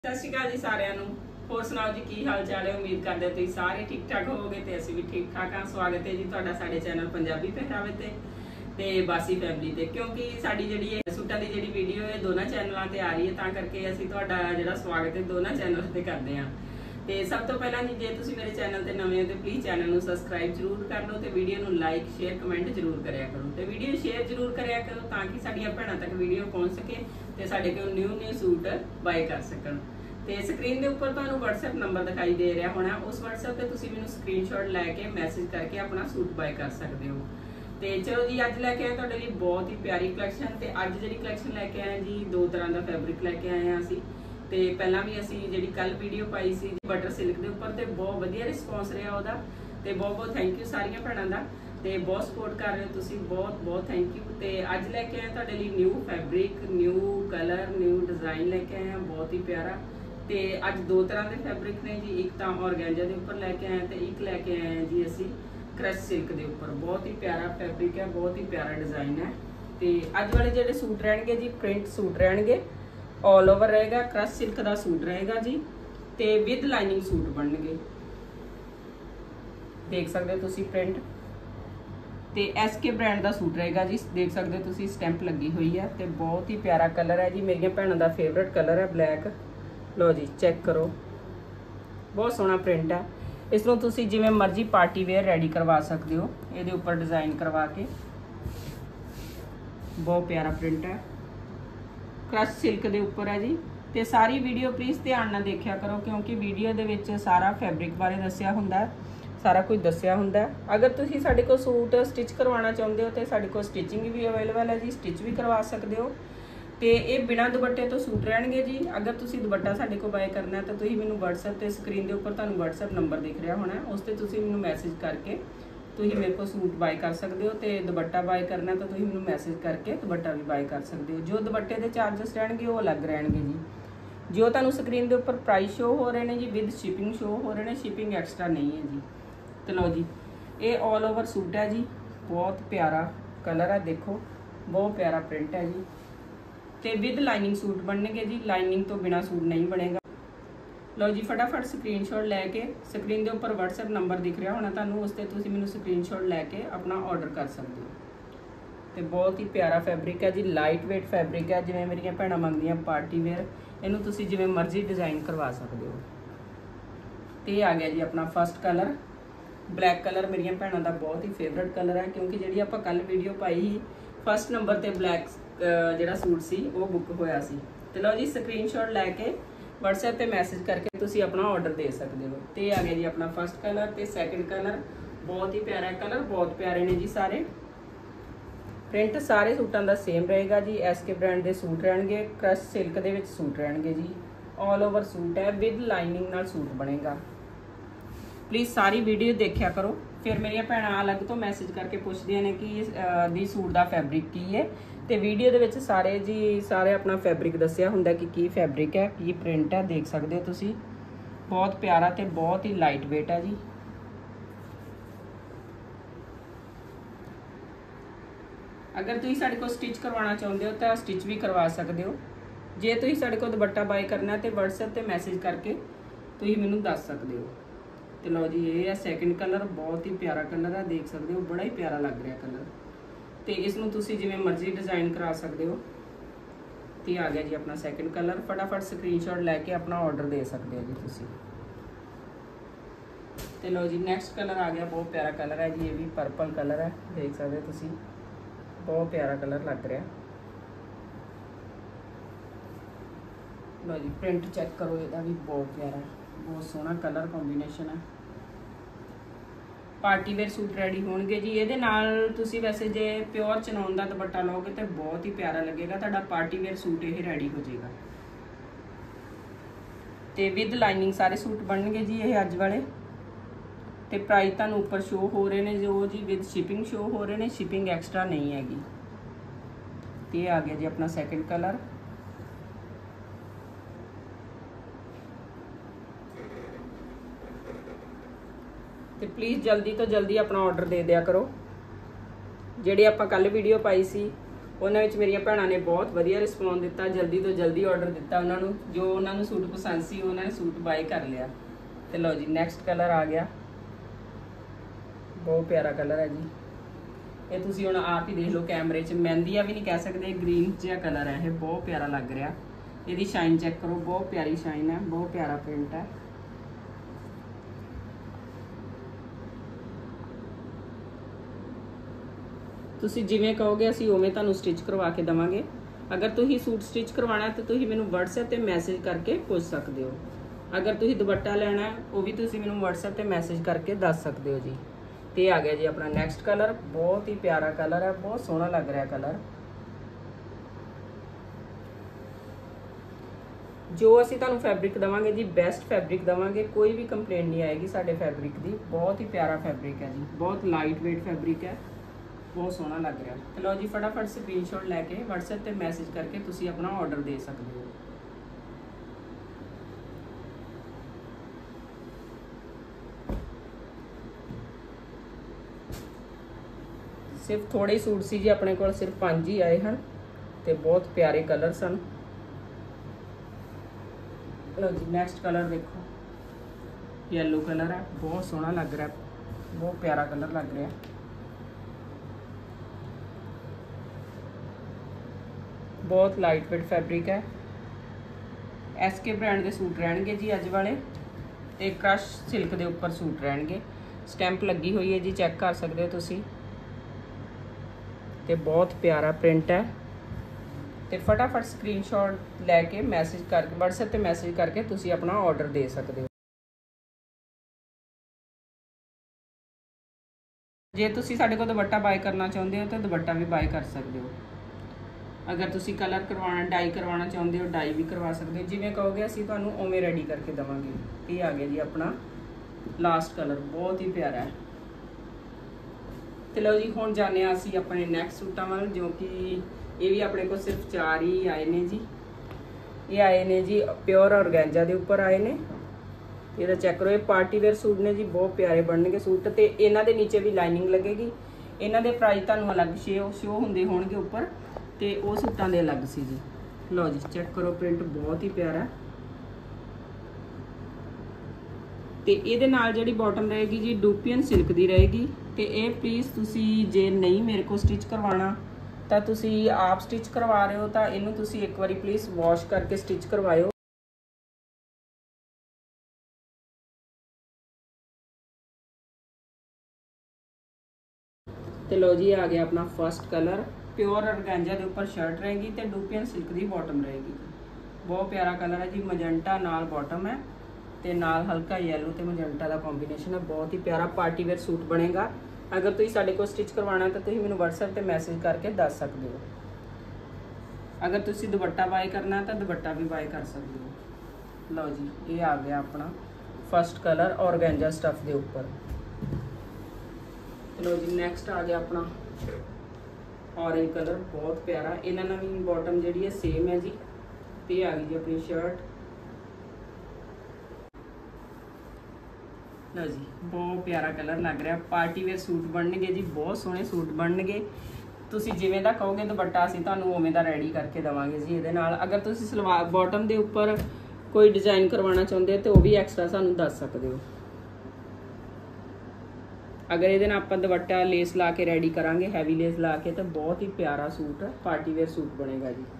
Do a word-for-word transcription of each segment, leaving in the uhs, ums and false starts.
सत श्री अकाल जी सारिਆਂ ਨੂੰ। ਹੋਰ ਸੁਣਾਓ जी की हाल चाल है। उम्मीद करते तुम सारे ठीक ठाक होवोगे ते असीं भी ठीक ठाक हाँ। स्वागत है जी तुहाडा साडे चैनल पंजाबी पहरावे ते ते बासी फैमिली ते। क्योंकि साडी जिहड़ी है सूटां दी जिहड़ी वीडियो है दोनों चैनलों ते आ रही है, तां करके असीं तुहाडा जिहड़ा स्वागत है दोनों चैनलों ते करदे हां। ते सब तो पहला जी जे तुसीं मेरे चैनल ते नवे हो तो प्लीज़ चैनल नूं सबसक्राइब जरूर कर लो, तो वीडियो नूं लाइक शेयर कमेंट जरूर करिया करो, तो वीडियो शेयर जरूर करिया करो ताकि साडियां भैणां तक वीडियो पहुंच सके ते साडे कोल न्यू न्यू सूट बाय कर सकण। तो स्क्रीन के उपर तुहानूं WhatsApp नंबर दिखाई दे रहा होना, उस WhatsApp पर तुसीं मैनूं स्क्रीनशॉट लैके मैसेज करके अपना सूट बाय कर सकते हो। तो चलो जी अज लैके आए तुहाडे लई बहुत ही प्यारी कलैक्शन। तो अज जिहड़ी कलैक्शन लैके आए जी दो तरह का फैब्रिक लैके आए हैं असीं। तो पहला भी असीं जिहड़ी कल वीडियो पाई सी बटर सिल्क के उपर, तो बहुत वधिया रिस्पॉन्स रहा उहदा। तो बहुत बहुत थैंक यू सारियां भैणां दा, तो बहुत सपोर्ट कर रहे हो तुसीं, बहुत बहुत थैंक यू। तो अज लैके आए तुहाडे लई new fabric, new colour, new design लैके आए हैं, बहुत ही प्यारा। तो अज दो तरह के फैब्रिक ने जी, एक तो ऑर्गेंजा के उपर लैके आए तो एक लैके आए हैं जी असी क्रश सिल्क के उपर। बहुत ही प्यारा फैब्रिक है, बहुत ही प्यारा डिज़ाइन है। तो अज वाले जो सूट रहेंगे जी प्रिंट सूट रहेंगे, ऑल ओवर रहेगा, क्रश सिल्क का सूट रहेगा जी, तो विद लाइनिंग सूट बननगे। देख सकते हो तुसी प्रिंट, तो एस के ब्रांड का सूट रहेगा जी, देख सकते हो तुसी स्टैंप लगी हुई है। तो बहुत ही प्यारा कलर है जी, मेरिया भैनों का फेवरेट कलर है ब्लैक। लो जी चेक करो, बहुत सोहना प्रिंट है। इसनूं तुसी जिवें मर्जी पार्टी वेयर रेडी करवा सकते हो, ये उपर डिज़ाइन करवा के। बहुत प्यारा प्रिंट है, क्रश सिल्क के उपर है जी। तो सारी वीडियो प्लीज़ ध्यान नाल देखिया करो, क्योंकि वीडियो दे विच सारा फैब्रिक बारे दस्सिया हुंदा है, सारा कुछ दस्सिया हुंदा है। अगर तुसीं साडे कोल सूट स्टिच करवाना चाहुंदे हो तो साडे कोल स्टिचिंग भी अवेलेबल है जी, स्टिच भी करवा सकते हो। तो ये बिना दुपट्टे तो सूट रहेंगे जी। अगर तुसी दुपट्टा साडे को बाय करना है तो तुसीं मैनूं WhatsApp ते स्क्रीन के उपर तुहानूं WhatsApp नंबर दिख रहा होना, उस ते तुसीं मैनूं मैसेज करके तुसीं मेरे को सूट बाय कर सकते हो। तो दुपट्टा बाय करना तो तुसीं मैनूं मैसेज करके दुपट्टा भी बाय कर सकते हो। जो दुपट्टे के चार्जिस रहेंगे वो अलग रहेंगे जी। जो तुहानूं स्क्रीन के उपर प्राइस शो हो रहे हैं जी विद शिपिंग शो हो रहे हैं, शिपिंग एक्सट्रा नहीं है जी। तो लो जी ये ऑल ओवर सूट है जी, बहुत प्यारा कलर है, देखो बहुत प्यारा प्रिंट है जी। तो विद लाइनिंग सूट बनने जी, लाइनिंग तो बिना सूट नहीं बनेगा। लो जी फटाफट स्क्रीनशॉट लैके स्क्रीन के उपर WhatsApp नंबर दिख रहा होना तुहानूं, उस ते तुसीं मैनूं स्क्रीनशॉट लैके अपना ऑर्डर कर सकते हो। तो बहुत ही प्यारा फैब्रिक है जी, लाइट वेट फैब्रिक है, जिवें मेरियां भैणां मंगदियां पार्टी वेयर, इनूं तुसीं जिवें मर्जी डिज़ाइन करवा सकते हो। तो ये आ गया जी अपना फर्स्ट कलर, ब्लैक कलर मेरियां भैणां दा बहुत ही फेवरेट कलर है, क्योंकि जिहड़ी आपां कल वीडियो पाई ही फर्स्ट नंबर ते ब्लैक जिहड़ा सूट सी वो बुक होया सी। तो लो जी स्क्रीनशॉट लैके WhatsApp पे मैसेज करके तुसी अपना ऑर्डर दे सकते हो। तो ये आ गया जी अपना फर्स्ट कलर। तो सैकेंड कलर बहुत ही प्यारा कलर, बहुत प्यारे ने जी सारे। प्रिंट सारे सूटां दा सेम रहेगा जी, एस के ब्रांड के सूट रहेंगे, क्रश सिल्क दे विच सूट रहेंगे जी, ऑल ओवर सूट है, विद लाइनिंग नाल सूट बनेगा। प्लीज़ सारी वीडियो देखिया करो, फिर मेरिया भैणां अलग तो मैसेज करके पुछदियां ने कि दी सूट का फैब्रिक की है। तो वीडियो दे विच सारे जी सारे अपना फैब्रिक दस्सिया हुंदा कि की फैब्रिक है, की प्रिंट है, देख सकते हो तुसी, बहुत प्यारा तो बहुत ही लाइट वेट है जी। अगर तुसीं साडे कोल स्टिच करवाना चाहुंदे हो तो स्टिच भी करवा सकते हो। जे तुसीं साडे कोल दुपट्टा बाय करना है तो WhatsApp ते मैसेज करके तुसीं मैनूं दस सकते हो। तो लो जी ये है सैकेंड कलर, बहुत ही प्यारा कलर है, देख सकते हो बड़ा ही प्यारा लग रहा कलर। तो इसनूं तुसीं जिवें मर्जी डिज़ाइन करा सकते हो। तो आ गया जी अपना सैकेंड कलर, फटाफट स्क्रीनशॉट लैके अपना ऑर्डर दे सकते हो जी तुसीं। तो लो जी नैक्सट कलर आ गया, बहुत प्यारा कलर है जी, ये भी पर्पल कलर है, देख सकते हो तुसीं, बहुत प्यारा कलर लग रहा। लो जी प्रिंट चेक करो, ये भी बहुत प्यारा है, बहुत सोहना कलर कॉम्बीनेशन है। पार्टी वेयर सूट रेडी होणगे जी, ये वैसे जे प्योर चनौन का दुपट्टा लोगे तो बहुत ही प्यारा लगेगा, तुहाडा पार्टी वेयर सूट ये रेडी हो जाएगा। तो विद लाइनिंग सारे सूट बननगे जी ये अज वाले। तो प्राइस तुहानूं उपर शो हो रहे हैं जो जी विद शिपिंग शो हो रहे हैं, शिपिंग एक्सट्रा नहीं हैगी। तो ये आ गया जी अपना सैकेंड कलर। तो प्लीज़ जल्दी तो जल्दी अपना ऑर्डर दे दिया करो। जिहड़ी आपां कल वीडियो पाई सी ਉਹਨਾਂ ਵਿੱਚ ਮੇਰੀਆਂ ਭੈਣਾਂ ਨੇ ਬਹੁਤ ਵਧੀਆ ਰਿਸਪੌਂਸ ਦਿੱਤਾ, ਜਲਦੀ ਤੋਂ ਜਲਦੀ ਆਰਡਰ ਦਿੱਤਾ ਉਹਨਾਂ ਨੂੰ, ਜੋ ਉਹਨਾਂ ਨੂੰ ਸੂਟ ਪਸੰਦ ਸੀ ਉਹਨਾਂ ਨੇ ਸੂਟ ਬਾਏ ਕਰ ਲਿਆ। ਤੇ ਲਓ ਜੀ ਨੈਕਸਟ ਕਲਰ ਆ ਗਿਆ, ਬਹੁਤ ਪਿਆਰਾ ਕਲਰ ਹੈ ਜੀ। ਇਹ ਤੁਸੀਂ ਹੁਣ ਆਪ ਹੀ ਦੇਖ ਲਓ ਕੈਮਰੇ 'ਚ, ਮਹਿੰਦੀਆ ਵੀ ਨਹੀਂ ਕਹਿ ਸਕਦੇ, ਗ੍ਰੀਨ ਜਿਹਾ ਕਲਰ ਹੈ ਇਹ, ਬਹੁਤ ਪਿਆਰਾ ਲੱਗ ਰਿਹਾ। ਇਹਦੀ ਸ਼ਾਈਨ ਚੈੱਕ ਕਰੋ, ਬਹੁਤ ਪਿਆਰੀ ਸ਼ਾਈਨ ਹੈ, ਬਹੁਤ ਪਿਆਰਾ ਪ੍ਰਿੰਟ ਹੈ। ਤੁਸੀਂ ਜਿਵੇਂ ਕਹੋਗੇ ਅਸੀਂ ਉਵੇਂ ਤੁਹਾਨੂੰ ਸਟਿਚ ਕਰਵਾ ਕੇ ਦੇਵਾਂਗੇ। ਅਗਰ ਤੁਸੀਂ ਸੂਟ ਸਟਿਚ ਕਰਵਾਉਣਾ ਤਾਂ ਤੁਸੀਂ ਮੈਨੂੰ WhatsApp ਤੇ ਮੈਸੇਜ ਕਰਕੇ ਪੁੱਛ ਸਕਦੇ ਹੋ। ਅਗਰ ਤੁਸੀਂ ਦੁਪੱਟਾ ਲੈਣਾ ਹੈ ਉਹ ਵੀ ਤੁਸੀਂ ਮੈਨੂੰ WhatsApp ਤੇ ਮੈਸੇਜ ਕਰਕੇ ਦੱਸ ਸਕਦੇ ਹੋ ਜੀ। ਤੇ ਆ ਗਿਆ ਜੀ ਆਪਣਾ ਨੈਕਸਟ ਕਲਰ, ਬਹੁਤ ਹੀ ਪਿਆਰਾ ਕਲਰ ਹੈ, ਬਹੁਤ ਸੋਹਣਾ ਲੱਗ ਰਿਹਾ ਕਲਰ। ਜੋ ਅਸੀਂ ਤੁਹਾਨੂੰ ਫੈਬਰਿਕ ਦੇਵਾਂਗੇ ਜੀ ਬੈਸਟ ਫੈਬਰਿਕ ਦੇਵਾਂਗੇ, ਕੋਈ ਵੀ ਕੰਪਲੇਂਟ ਨਹੀਂ ਆਏਗੀ ਸਾਡੇ ਫੈਬਰਿਕ ਦੀ। ਬਹੁਤ ਹੀ ਪਿਆਰਾ ਫੈਬਰਿਕ ਹੈ ਜੀ, ਬਹੁਤ ਲਾਈਟ ਵੇਟ ਫੈਬਰਿਕ ਹੈ, ਬਹੁਤ ਸੋਹਣਾ ਲੱਗ ਰਿਹਾ। ਤੇ ਲਓ ਜੀ ਫਟਾਫਟ ਸਕਰੀਨਸ਼ਾਟ ਲੈ ਕੇ WhatsApp ਤੇ ਮੈਸੇਜ ਕਰਕੇ ਤੁਸੀਂ ਆਪਣਾ ਆਰਡਰ ਦੇ ਸਕਦੇ ਹੋ। सिर्फ थोड़े सूट सी जी अपने को, सिर्फ पांच ही आए हैं ते बहुत प्यारे कलर सन। लो जी नैक्सट कलर देखो, येलो कलर है, बहुत सोहना लग रहा है, बहुत प्यारा कलर लग रहा है। बहुत लाइट वेट फैब्रिक है। एस के ब्रांड के सूट रहणगे जी अज वाले, ते क्रश सिल्क के उपर सूट रहणगे। स्टैंप लगी हुई है जी, चेक कर सकते हो तुसी। ते बहुत प्यारा प्रिंट है। ते फटाफट स्क्रीनशॉट लैके मैसेज करके WhatsApp ते मैसेज करके तुसी अपना ऑर्डर दे सकते हो। जे तुसी साडे कोल दुपट्टा बाय करना चाहुंदे हो तो दुपट्टा भी बाय कर सकते हो। अगर तुसी कलर करवाना डाई करवाना चाहुंदे हो डाई भी करवा सकते हो, जिवें कहोगे असीं तुहानूं उवें रेडी करके देवांगे। ये आ गया जी अपना लास्ट कलर, बहुत ही प्यारा है। तो लो जी हुण जाने असीं अपने नैक्सट सूटां वाल, जो कि ये भी अपने को सिर्फ चार ही आए ने जी। ये आए ने जी प्योर ऑर्गेंजा के उपर आए ने। ये चेक करो, ये पार्टी वेयर सूट ने जी, बहुत प्यारे बनणगे सूट। तो इन्हां दे नीचे भी लाइनिंग लगेगी। इन्हां दे प्राइस तुहानूं अलग शो शो हुंदे होणगे उपर, ते वो सूटां दे अलग सी जी। लो जी चेक करो, प्रिंट बहुत ही प्यारा। तो ये नाल जिहड़ी बॉटम रहेगी जी डुपियन सिल्क की रहेगी। तो ये प्लीज़ तुसी जे नहीं मेरे को स्टिच करवाना तो तुसी आप स्टिच करवा रहे हो तो इनू तुसी एक बारी प्लीज़ वॉश करके स्टिच करवाओ। तो लो जी आ गया अपना फर्स्ट कलर, प्योर ऑर्गेंजा के ऊपर शर्ट रहेगी तो डुपियन सिल्क की बॉटम रहेगी। बहुत प्यारा कलर है जी, मजंटा नाल बॉटम है ते नाल हल्का येलो ते मजंटा का कॉम्बीनेशन है, बहुत ही प्यारा पार्टी वेयर सूट बनेगा। अगर तुसीं साडे कोल स्टिच करवाना तो तुसीं मैनूं WhatsApp ते मैसेज करके दस सकते हो। अगर तुसीं दुपट्टा बाय करना तो दुपट्टा भी बाय कर सकते हो। लो जी ये आ गया अपना फर्स्ट कलर ऑर्गेंजा स्टफ के उपर। लो जी नैक्सट आ गया अपना ऑरेंज कलर, बहुत प्यारा। इन्हां नाल भी बॉटम जिहड़ी है सेम है जी। तो ये आ गई जी अपनी शर्ट। लो जी बहुत प्यारा कलर लग रहा, पार्टी वेयर सूट बनणगे जी, बहुत सोहणे सूट बनणगे। तुसीं जिवें दा कहोगे दुपट्टा असीं तुहानूं उवें दा रेडी करके देवांगे जी इहदे नाल। अगर तुसीं सलवार बॉटम दे उपर कोई डिजाइन करवाना चाहुंदे हो तो वो भी एक्स्ट्रा सानूं दस सकते हो। अगर इहदे नाल आपां दुपट्टा लेस ला के रेडी करांगे, हैवी लेस ला के, तो बहुत ही प्यारा सूट पार्टी वेयर सूट बनेगा जी।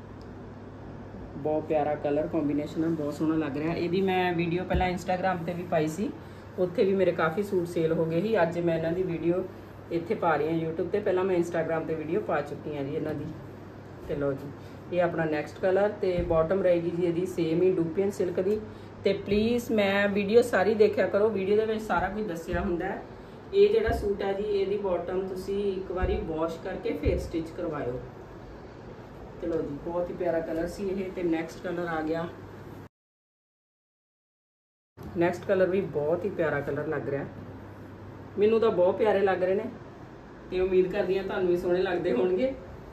बहुत प्यारा कलर कॉम्बीनेशन है, बहुत सोहना लग रहा है। ये भी मैं वीडियो पहला इंस्टाग्राम पर भी पाई सी, उत्थे भी मेरे काफ़ी सूट सेल हो गए ही। अज मैं इन्हां दी वीडियो इत्थे पा रही हूँ यूट्यूब ते, पहला मैं इंस्टाग्राम ते वीडियो पा चुकी हाँ जी इन्हां दी। ते लो जी ये अपना नैक्सट कलर, तो बॉटम रहेगी जी इहदी सेम ही डुपियन सिल्क की। तो प्लीज़ मैं वीडियो सारी देखा करो, वीडियो दे विच सारा कुछ दस्सिया हुंदा है। ये जिहड़ा सूट है जी इहदी बॉटम तुसीं एक बारी वॉश करके फिर स्टिच करवाओ। तो लो जी बहुत ही प्यारा कलर सी ये। तो नैक्सट कलर आ गया, नैक्सट कलर भी बहुत ही प्यारा कलर लग रहा, मैनू तो बहुत प्यारे लग रहे हैं। तो उम्मीद करती हूँ तुहानूं भी सोहणे लगते होणगे।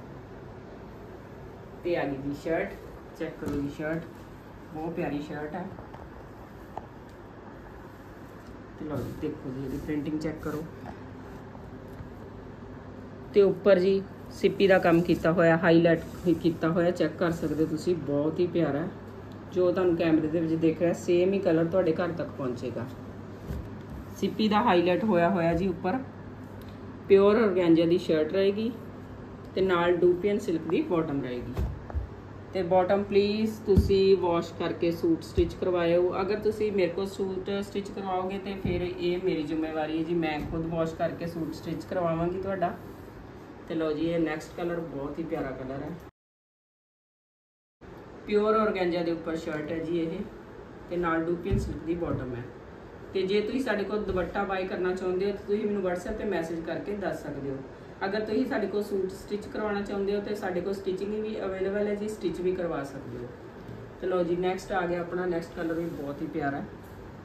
तो आ गई जी शर्ट, चेक करो जी शर्ट, बहुत प्यारी शर्ट है। तो लो जी देखो जी ये प्रिंटिंग चेक करो। तो उपर जी सिप्पी का काम किया होया, हाईलाइट किया होया, चेक कर सकते तुसी, बहुत ही प्यारा जो तुहानू कैमरे दे विच दिख रहा सेम ही कलर तुहाडे घर तक पहुँचेगा। सिप्पी का हाईलाइट होया होया जी उपर, प्योर ऑर्गेंजा की शर्ट रहेगी ते नाल डूपियन सिल्क की बॉटम रहेगी। तो बॉटम प्लीज़ तुसी वॉश करके सूट स्टिच करवाओ। अगर तुसी मेरे को सूट स्टिच करवाओगे तो फिर ये मेरी जिम्मेवारी है जी, मैं खुद वॉश करके सूट स्टिच करवावांगी तुहाडा। तो लो जी, ये नैक्सट कलर बहुत ही प्यारा कलर है, प्योर ऑर्गेंजा के उपर शर्ट है जी ये, ते नाल डूपियन सिल्क की बॉटम है। तो जे तुसीं साडे कोल दुपट्टा बाई करना चाहुंदे हो तो तुसीं मैनूं WhatsApp ते मैसेज करके दस सकते हो। अगर तुसीं साडे कोल सूट स्टिच करवाना चाहुंदे हो तो साडे कोल स्टिचिंग भी अवेलेबल है जी, स्टिच भी करवा सकते हो। तो लो जी, नैक्सट आ गया अपना, नैक्सट कलर भी बहुत ही प्यारा है।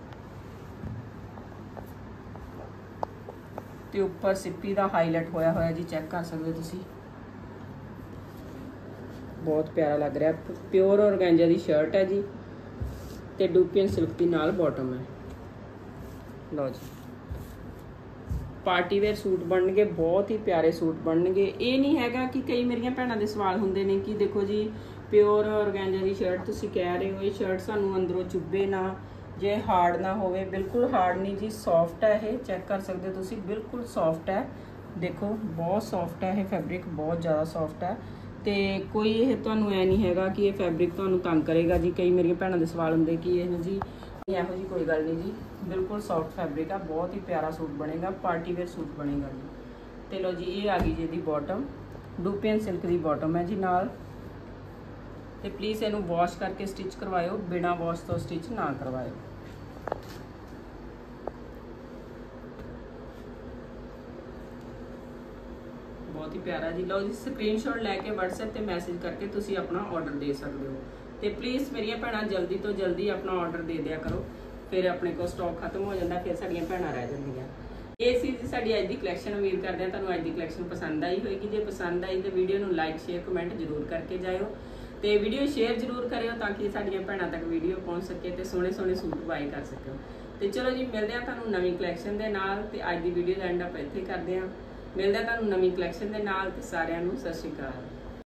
तो उपर सिप्पी का हाईलाइट होया होया जी, चेक कर सकते हो तुसीं, बहुत प्यारा लग रहा है। प्योर ऑर्गेंजा की शर्ट है जी, तो डूपियन सिल्क की नाल बॉटम है। लो जी, पार्टी वेयर सूट बनणगे, बहुत ही प्यारे सूट बनणगे। ये नहीं हैगा कि कई मेरिया भैनों के सवाल होंदे ने कि देखो जी प्योर ऑर्गेंजा की शर्ट तुसीं कह रहे हो, ये शर्ट सानूं अंदरों चुभे ना, जे हार्ड ना होवे। बिल्कुल हार्ड नहीं जी, सॉफ्ट है ये, चेक कर सकते हो तुसीं, बिल्कुल सॉफ्ट है। देखो बहुत सॉफ्ट है ये फैब्रिक, बहुत ज़्यादा सॉफ्ट है। तो कोई ये तुहानूं ऐ नहीं हैगा कि ये फैब्रिक तुहानूं तंग करेगा जी। कई मेरिया भैनों के सवाल होंदे कि ये जी ਇਹੋ जी कोई गल नहीं जी, बिल्कुल सॉफ्ट फैब्रिक है, बहुत ही प्यारा सूट बनेगा, पार्टी वेयर सूट बनेगा जी। तो लो जी, ये आ गई जी इसकी बॉटम, डूपियन सिल्क की बॉटम है जी नाल। तो प्लीज़ इनू वॉश करके स्टिच करवाओ, बिना वॉश तो स्टिच ना करवाओ। बहुत ही प्यारा जी। लो जी, स्क्रीनशॉट लैके WhatsApp ते मैसेज करके तुसी अपना ऑर्डर दे सकते हो। तो प्लीज़ मेरिया भैणां जल्दी तो जल्दी अपना ऑर्डर दे दिया करो, फिर अपने को स्टॉक खत्म हो जाता, फिर साडियां भैणां रह जांदियां। ये सी जी साडी अज दी कलैक्शन। उम्मीद करते हैं तुहानूं अज दी कलैक्शन पसंद आई होगी। जे पसंद आई तो वीडियो नूं लाइक शेयर कमेंट जरूर करके जाओ, तो वीडियो शेयर जरूर करियो ताकि साडियां भैणां तक वीडियो पहुँच सके तो सोहणे सोहणे सूट बाई कर सको। तो चलो जी, मिलते हैं तुहानूं नवीं कलैक्शन के नाल। ते अज दी वीडियो का एंड आप इत्थे करते हैं। मिलते हैं तुहानूं नवीं कलैक्शन के नाल। ते सारिआं नूं सत श्री अकाल।